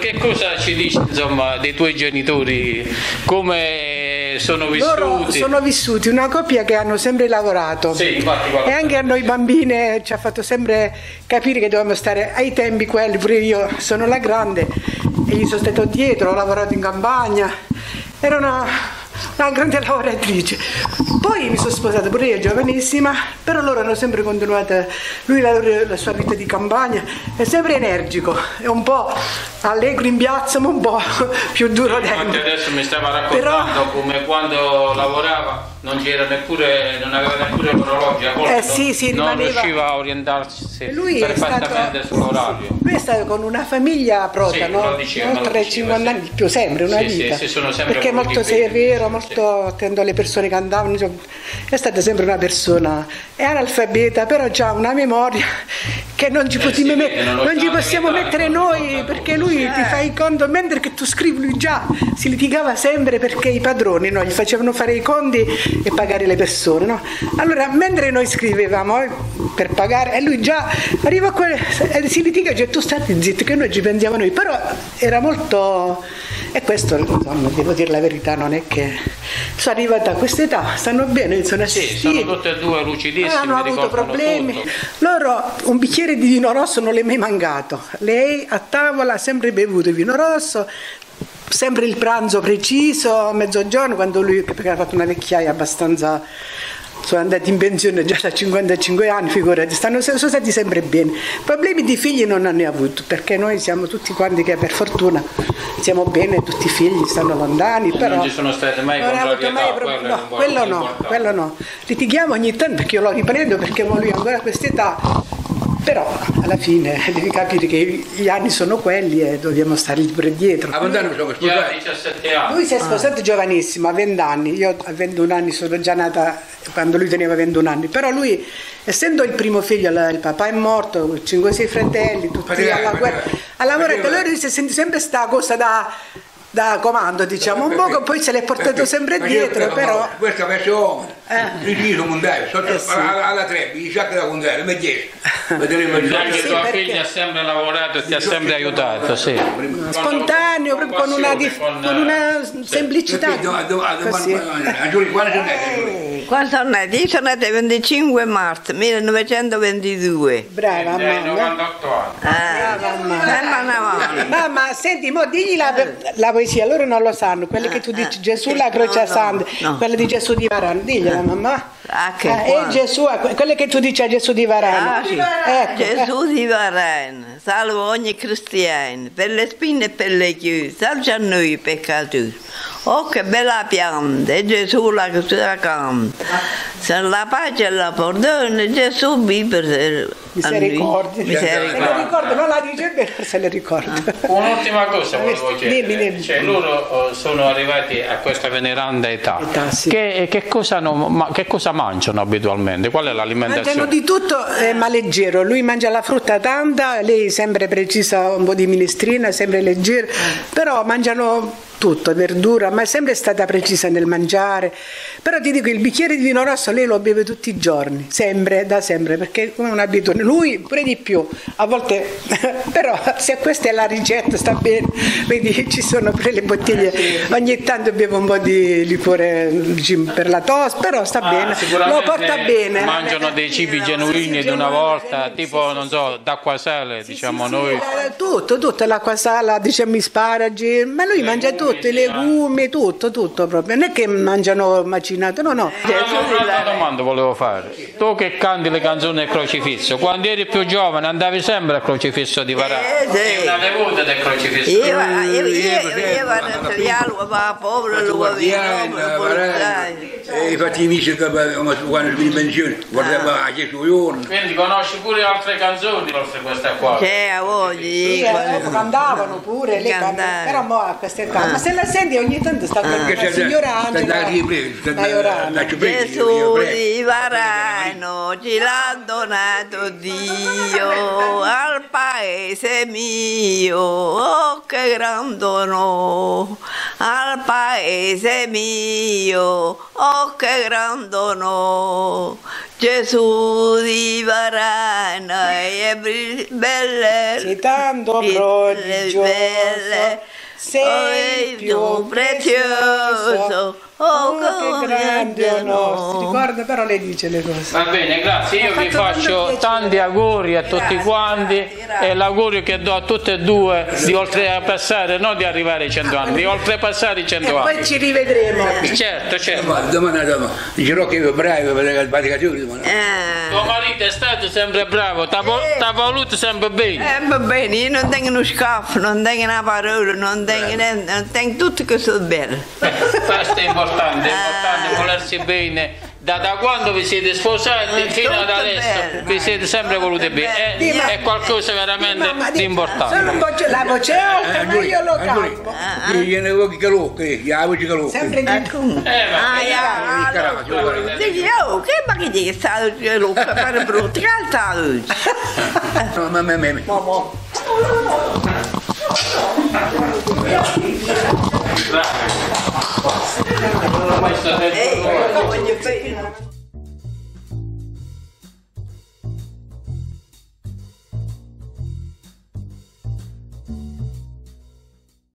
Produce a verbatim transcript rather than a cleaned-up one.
che cosa ci dici insomma dei tuoi genitori? Come sono vissuti? Loro sono vissuti una coppia che hanno sempre lavorato, sì, infatti, e anche a noi bambine ci ha fatto sempre capire che dovevamo stare ai tempi quelli. Pure io sono la grande e gli sono stato dietro, ho lavorato in campagna, era una, una grande lavoratrice. Poi mi sono sposata pure io giovanissima, però loro hanno sempre continuato, lui la, la sua vita di campagna, è sempre energico, è un po' allegro in piazza ma un po' più duro dentro. Infatti adesso mi stava raccontando però, come quando lavorava non c'era neppure, non aveva neppure l'orologio, a volte eh sì, sì, non rimaneva, riusciva a orientarsi lui perfettamente sull'orario. Lui è stato con una famiglia pronta, sì, no? diceva, oltre cinquanta anni, più sempre, una sì, vita, sì, sì, sono sempre perché è molto severo, molto attento alle persone che andavano, insomma, è stata sempre una persona, è analfabeta, però ha una memoria che non ci, eh sì, met- non non ci possiamo mettere noi, perché lui ti fai conto, mentre che tu scrivi lui già si litigava sempre perché i padroni no, gli facevano fare i conti e pagare le persone, no? Allora mentre noi scrivevamo eh, per pagare e lui già arriva a quel, e si litiga e dice tu stai zitto che noi ci pensiamo noi, però era molto, e questo insomma, devo dire la verità, non è che sono arrivata a questa età, stanno bene, sono assistiti, sì, sono tutte e due lucidissime, hanno avuto problemi tutto. Loro un bicchiere di vino rosso non le è mai mancato, lei a tavola ha sempre bevuto vino rosso, sempre il pranzo preciso, mezzogiorno, quando lui, perché ha fatto una vecchiaia abbastanza, sono andati in pensione già da cinquantacinque anni, figurati, stanno, sono stati sempre bene. Problemi di figli non hanno avuto, perché noi siamo tutti quanti che per fortuna siamo bene, tutti i figli stanno lontani, però non ci sono state mai contrarietà, mai pro- quello, no, quello no, quello no. Litighiamo ogni tanto perché io lo riprendo, perché lui ancora a quest'età, però alla fine devi capire che gli anni sono quelli e dobbiamo stare pure dietro. A quant'anni siamo sposati? diciassette anni. Lui si è sposato ah. giovanissimo, a venti anni, io a ventuno anni sono già nata quando lui teneva ventuno anni, però lui, essendo il primo figlio, il papà è morto, cinque sei fratelli, tutti Padre, alla guerra, ha lavorato, lui si sente sempre sta cosa da, da comando, diciamo, un po', poi se l'è portato sempre dietro, però... Questa persona, rigido mondiale, sotto Eh sì. alla, alla tre, i sacchi da mondiale, mi chiesto, vedremo il Anche Sì, tua perché- figlia ha sempre lavorato e ti ha sempre aiutato, sì. Spontaneo, proprio con una, dif- con, con una semplicità. Così. Quando sono nati? Io sono nata il venticinque marzo millenovecentoventidue. Brava Hai mamma. novantotto anni. Ah, Brava mamma. mamma. Mamma, senti, mo digli la, la poesia, loro non lo sanno, quelle che tu dici, Gesù la croce No, no, santa, no. quella di Gesù di Varano, digliela mamma. Ah, che Eh, buono. e Gesù, quelle che tu dici a Gesù di Varano. Ah, sì. Ecco, Gesù di Varano, salvo ogni cristiano, per le spine e per le chiuse, salve a noi peccatori. Oh, che bella pianta, è Gesù la che si canta. Se la pace e la perdone, Gesù vive per misericordia. Misericordia. Se le ricordo, non la dice bene, se le ricordo. Un'ultima cosa volevo chiedere, Dimmi, dimmi. cioè, loro eh, sono arrivati a questa veneranda età, Età, sì. che, che, cosa non- ma, che cosa mangiano abitualmente? Qual è Mangiano l'alimentazione? di tutto eh, ma leggero, lui mangia la frutta tanta, lei sempre precisa un po' di minestrina, sempre leggera, però mangiano tutto, verdura, ma è sempre stata precisa nel mangiare. Però ti dico, il bicchiere di vino rosso lei lo beve tutti i giorni, sempre, da sempre, perché è come un'abitudine, lui pure di più, a volte, però se questa è la ricetta sta bene, vedi ci sono pure le bottiglie, ogni tanto bevo un po' di liquore per la tosse, però sta Ah, bene, lo sicuramente porta bene. mangiano dei cibi genuini di una volta, tipo non so, d'acqua sale, diciamo Sì, noi. eh, tutto, tutto, l'acqua sala, diciamo sparagi, ma lui mangia tutto, i legumi, tutto, tutto proprio, non è che mangiano macinato, no, no. Un'altra domanda volevo fare. Tu che canti le canzoni del crocifisso, quando eri più giovane andavi sempre al crocifisso di Varano? Eh, sì. Sei una devuta del crocifisso? Io, io, io, io vado a tagliare, va povero, lo va via, E infatti i amici che quando sono in pensione, guardava a Gesù giorno. Quindi conosci pure altre canzoni oltre questa qua? c'è a voglia. Sì, eh, cantavano pure, lei canta, Cantare. però mo a questa età, ma se la senti ogni tanto sta con la signora Angela, Maiorana. Gesù di Varano ci l'ha donato Dio al paese mio, oh che gran dono al paese mio, oh che grande onore, Gesù di Varana e belle, sei tanto prodigioso, sei più prezioso, oh che grande onore. Si ricorda, però lei dice le cose. Va bene, grazie, io vi faccio tanti auguri a tutti quanti e l'augurio che do a tutte e due di oltrepassare, non di arrivare ai cento anni, di oltrepassare i cento anni. Poi ci rivedremo. Certo, certo. Ma domani, domani, dicerò che io bravo per le vaticazioni domani. Eh, Tuo marito è stato sempre bravo, ti ha voluto sempre bene. eh, va bene, io non tengo uno scaffo, non tengo una parola, non tengo niente, non tengo tutto che sono bello. Questo è importante, è importante volersi bene. Da, da quando vi siete sposati fino ad adesso vi siete sempre voluti bene, è, è qualcosa veramente di importante. Sono un po' la voce alta, ma io lo canto. Io ne ho che locchi, io ho che locchi. Sempre di Ecco. Eh, ma- Ah, ja, allora, dici, oh, che ma che dici, sta lucca per brutto, che alta oggi? No, ma me, me, me. Questo è Eh, voglio fare.